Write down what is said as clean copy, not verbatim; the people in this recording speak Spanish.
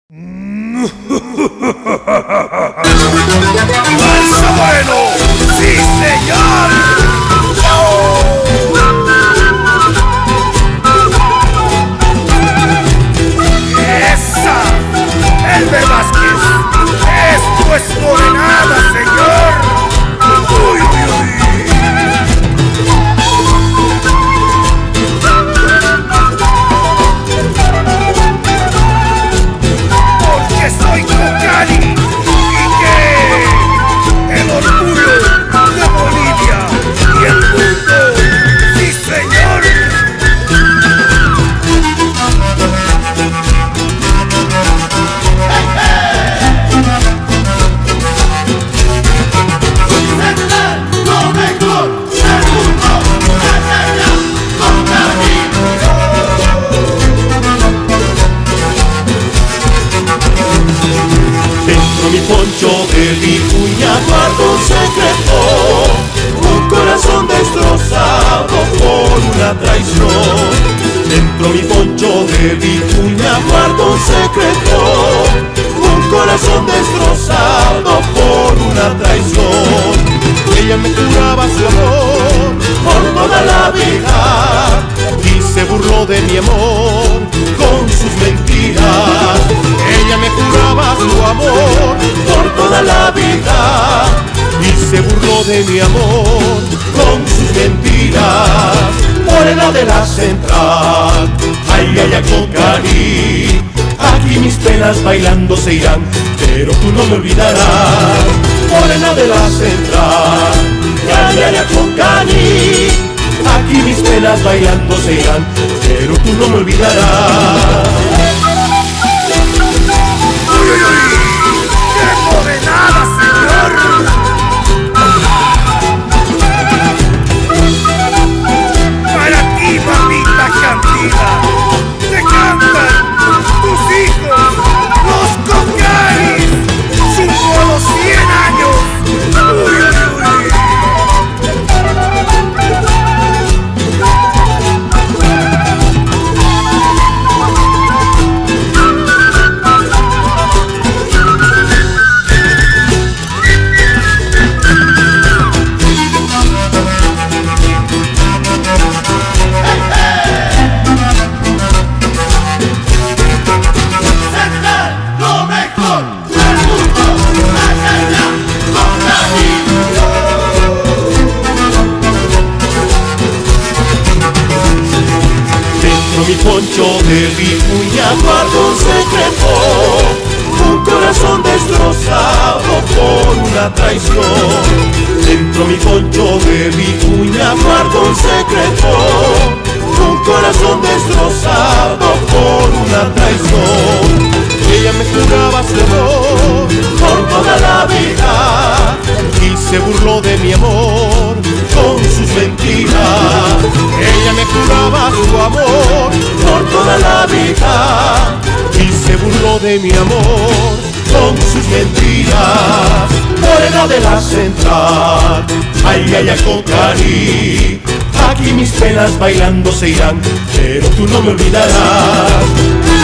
¡Falso bueno! ¡Sí, señor! ¡Esa! ¡Elber Vázquez! ¡Esto es morenada, señor! ¡Uy, uy, uy! Porque soy Cocali y que el orgullo de Bolivia y el mundo, sí señor. Lo mejor del mundo, Dentro mi poncho de vicuña guardo un secreto, un corazón destrozado por una traición. Dentro mi poncho de vicuña guardo un secreto, un corazón destrozado por una traición. Ella me juraba su amor por toda la vida y se burló de mi amor con sus mentiras. Ella me juraba su amor por toda la vida y se burló de mi amor con sus mentiras. Morena de la central, ay, ay, ay, Cocali, aquí mis penas bailando se irán, pero tú no me olvidarás. Morena de la central, ay, ay, ay, Cocali, aquí mis penas bailando se irán, pero tú no me olvidarás. ¡Uy, uy, uy! ¡Qué morenada, señor! Para ti, mamita Candila, te cantan tus hijos, los Cocalis, rumbo a los 100 años. ¡Uy, uy, uy! Mi poncho de vicuña guardo un secreto, un corazón destrozado por una traición. Dentro mi poncho de vicuña guardo un secreto, un corazón destrozado por una traición. Ella me juraba su amor por toda la vida y se burló de mi amor con sus mentiras. Ella me juraba su amor por toda la vida y se burló de mi amor con sus mentiras. Morena de la central, ay, ay, ay, Cocali, aquí mis penas bailando se irán, pero tú no me olvidarás.